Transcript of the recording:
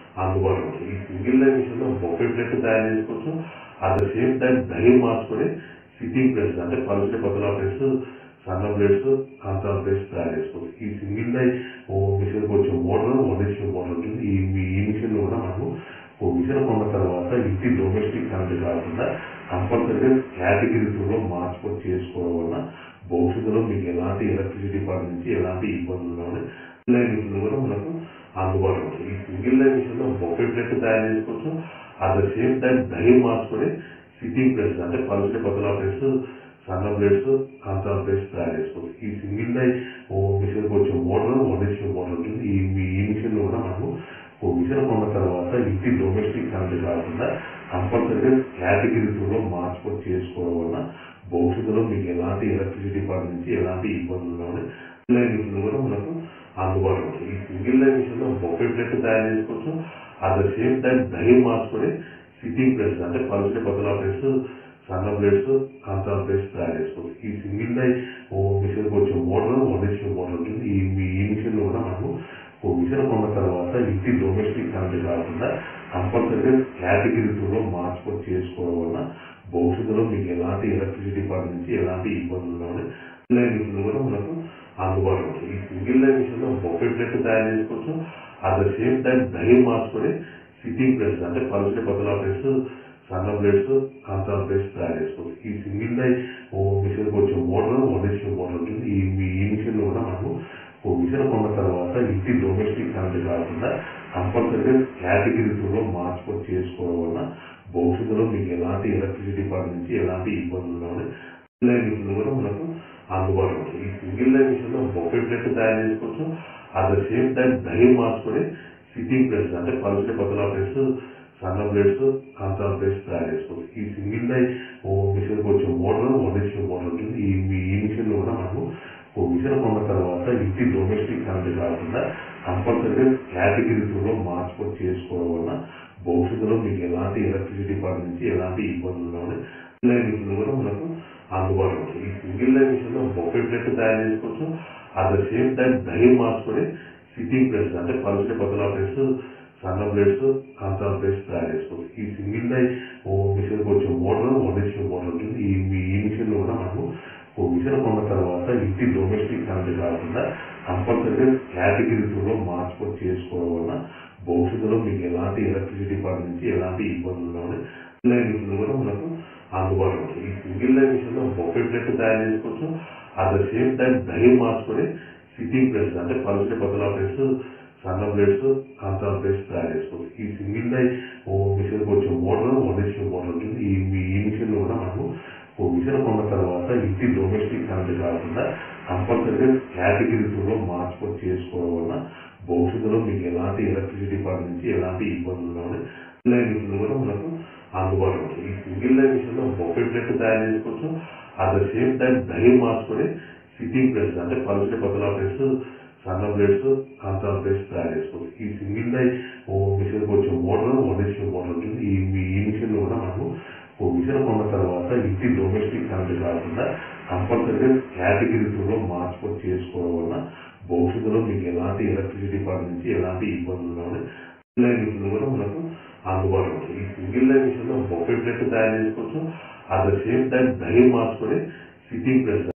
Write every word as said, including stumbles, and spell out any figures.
అందుబాటులో ఉంటుంది. ఈ సింగిల్ లైన్ మిషన్లో బొఫే ప్లేట్ తయారు చేసుకోవచ్చు. అట్ ద సేమ్ టైం దహి మార్చుకొని సిట్టింగ్ ప్లేట్స్ అంటే పలుచని పతలా ప్లేట్స్, సన్న ప్లేట్స్, కాంతా ప్లేట్స్ తయారు చేసుకోవచ్చు. ఈ సింగిల్ లైన్ మిషన్కి వచ్చే మోటార్ వన్ హెచ్పి మోటార్ ఉంటుంది. ఈ ఈ మిషన్ కూడా మనము ఓ మిషన్ కొన్న తర్వాత ఇంటి డొమెస్టిక్ కరెంట్ కాకుండా కంపల్సరీగా కేటగిరీ టూలో మార్చుకొని చేసుకోవడం వల్ల భవిష్యత్తులో మీకు ఎలాంటి ఎలక్ట్రిసిటీ డిపార్ట్మెంట్ నుంచి ఎలాంటి ఇబ్బందులు కానీ లైన్ మిషన్లు కూడా మనకు అందుబాటులో ఉంటుంది. ఈ సింగిల్ లైన్ మిషన్లో బొఫే ప్లేట్ తయారు చేసుకోవచ్చు. అట్ ద సేమ్ టైం దహి మార్చుకొని సిట్టింగ్ ప్లేట్స్ అంటే పలుచని పతలా ప్లేట్స్, సన్న ప్లేట్స్, కాంతా ప్లేట్స్ తయారు చేసుకోవచ్చు. ఈ సింగిల్ లైన్ మిషన్కి వచ్చే మోటార్ వన్ హెచ్పి మోటార్ ఉంటుంది. ఈ ఈ మిషన్ కూడా మనము ఓ మిషన్ కొన్న తర్వాత ఇంటి డొమెస్టిక్ కరెంట్ కాకుండా కంపల్సరీగా కేటగిరీ టూలో మార్చుకొని చేసుకోవడం వల్ల భవిష్యత్తులో మీకు ఎలాంటి ఎలక్ట్రిసిటీ డిపార్ట్మెంట్ నుంచి ఎలాంటి ఇబ్బందులు కానీ లైన్ మిషన్లు కూడా మనకు అందుబాటులో ఉంటుంది. ఈ సింగిల్ లైన్ మిషన్లో బొఫే ప్లేట్ తయారు చేసుకోవచ్చు. అట్ ద సేమ్ టైం దహి మార్చుకొని సిట్టింగ్ ప్లేట్స్ అంటే పలుచని పతలా ప్లేట్స్, సన్న ప్లేట్స్, కాంతా ప్లేట్స్ తయారు చేసుకోవచ్చు. ఈ సింగిల్ లైన్ మిషన్కి వచ్చే మోటార్ వన్ హెచ్పి మోటార్ ఉంటుంది. ఈ ఈ మిషన్లు కూడా మనము ఓ మిషన్ కొన్న తర్వాత ఇంటి డొమెస్టిక్ కరెంట్ కాకుండా కంపల్సరీగా కేటగిరీ టూలో మార్చుకొని చేసుకోవడం వల్ల భవిష్యత్తులో మీకు ఎలాంటి ఎలక్ట్రిసిటీ డిపార్ట్మెంట్ నుంచి ఎలాంటి ఇబ్బందులు కానీ లైన్ మిషన్లు కూడా మనకు అందుబాటులో ఉంటుంది. ఈ సింగిల్ లైన్ మిషన్లో బొఫే ప్లేట్ తయారు చేసుకోవచ్చు. అట్ ద సేమ్ టైం దహి మార్చుకొని సిట్టింగ్ ప్లేట్స్ అంటే పలుచని పతలా ప్లేట్స్, సన్న ప్లేట్స్, కాంతా ప్లేట్స్ తయారు చేసుకోవచ్చు. ఈ సింగిల్ లైన్ మిషన్కి వచ్చే మోటార్ వన్ హెచ్పి మోటార్ ఉంటుంది. ఈ ఈ మిషన్లు కూడా మనము ఓ మిషన్ కొన్న తర్వాత ఇంటి డొమెస్టిక్ కరెంట్ కాకుండా కంపల్సరీగా కేటగిరీ టూలో మార్చుకొని చేసుకోవడం వల్ల భవిష్యత్తులో మీకు ఎలాంటి ఎలక్ట్రిసిటీ డిపార్ట్మెంట్ నుంచి ఎలాంటి ఇబ్బందులు కానీ లైన్ మిషన్లు కూడా మనకు అందుబాటులో ఉంటుంది. ఈ సింగిల్ లైన్ మిషన్లో బొఫే ప్లేట్ తయారు చేసుకోవచ్చు. అట్ ద సేమ్ టైం దహి మార్చుకొని సిట్టింగ్ ప్లేట్స్ అంటే పలుచని పతలా ప్లేట్స్, సన్న ప్లేట్స్, కాంతా ప్లేట్స్ తయారు చేసుకోవచ్చు. ఈ సింగిల్ లైన్ మిషన్కి వచ్చే మోటార్ వన్ హెచ్పి మోటార్ ఉంటుంది. ఈ ఈ మిషన్లు కూడా మనము ఓ మిషన్ కొన్న తర్వాత ఇంటి డొమెస్టిక్ కరెంట్ కాకుండా కంపల్సరీగా కేటగిరీ టూలో మార్చుకొని చేసుకోవడం వల్ల భవిష్యత్తులో మీకు ఎలాంటి ఎలక్ట్రిసిటీ డిపార్ట్మెంట్ నుంచి ఎలాంటి ఇబ్బందులు కానీ లైన్ మిషన్లు కూడా మనకు అందుబాటులో ఉంటుంది. ఈ సింగిల్ లైన్ మిషన్లో బొఫే ప్లేట్ తయారు చేసుకోవచ్చు. అట్ ద సేమ్ టైం దహి మార్చుకొని సిట్టింగ్ ప్లేట్స్ అంటే పలుచని పతలా ప్లేట్స్, సన్న ప్లేట్స్, కాంతా ప్లేట్స్ తయారు చేసుకోవచ్చు. ఈ సింగిల్ లైన్ మిషన్కి వచ్చే మోటార్ వన్ హెచ్పి మోటార్ ఉంటుంది. ఈ ఈ మిషన్లు కూడా మనము ఓ మిషన్ కొన్న తర్వాత ఇంటి డొమెస్టిక్ కరెంట్ కాకుండా కంపల్సరీగా కేటగిరీ టూలో మార్చుకొని చేసుకోవడం వల్ల భవిష్యత్తులో మీకు ఎలాంటి ఎలక్ట్రిసిటీ డిపార్ట్మెంట్ నుంచి ఎలాంటి ఇబ్బందులు కానీ లైన్ మిషన్లు కూడా మనకు అందుబాటులో ఉంటుంది. ఈ సింగిల్ లైన్ మిషన్లో బొఫే ప్లేట్ తయారు చేసుకోవచ్చు. అట్ ద సేమ్ టైం దహి మార్చుకొని సిట్టింగ్ ప్లేట్స్ అంటే పలుచని పతలా ప్లేట్స్, సన్న ప్లేట్స్, కాంతా ప్లేట్స్ తయారు చేసుకోవచ్చు. ఈ సింగిల్ లైన్ మిషన్కి వచ్చే మోటార్ వన్ హెచ్పి మోటార్ ఉంటుంది. ఈ ఈ మిషన్లు కూడా మనము ఓ మిషన్ కొన్న తర్వాత ఇంటి డొమెస్టిక్ కరెంట్ కాకుండా కంపల్సరీగా కేటగిరీ టూలో మార్చుకొని చేసుకోవడం వల్ల భవిష్యత్తులో మీకు ఎలాంటి ఎలక్ట్రిసిటీ డిపార్ట్మెంట్ నుంచి ఎలాంటి ఇబ్బందులు కానీ లైన్ మిషన్లు కూడా మనకు అందుబాటులో ఉంటుంది. ఈ సింగిల్ లైన్ మిషన్లో బొఫే ప్లేట్ తయారు చేసుకోవచ్చు. అట్ ద సేమ్ టైం దహి మార్చుకొని సిట్టింగ్ ప్లేట్స్ అంటే పలుచని పతలా ప్లేట్స్, సన్న ప్లేట్స్, కాంతా ప్లేట్స్ తయారు చేసుకోవచ్చు. ఈ సింగిల్ లైన్ మిషన్కి వచ్చే మోటార్ వన్ హెచ్పి మోటార్ ఉంటుంది. ఈ ఈ మిషన్లు కూడా మనము ఓ మిషన్ కొన్న తర్వాత ఇంటి డొమెస్టిక్ కరెంట్ కాకుండా కంపల్సరీగా కేటగిరీ టూలో మార్చుకొని చేసుకోవడం వల్ల భవిష్యత్తులో మీకు ఎలాంటి ఎలక్ట్రిసిటీ డిపార్ట్మెంట్ నుంచి ఎలాంటి ఇబ్బందులు కానీ లైన్ మిషన్లు కూడా మనకు అందుబాటులో ఉంటుంది. ఈ సింగిల్ లైన్ మిషన్లో బొఫే ప్లేట్ తయారు చేసుకోవచ్చు. అట్ ద సేమ్ టైం దహి మార్చుకొని సిట్టింగ్ ప్లేట్స్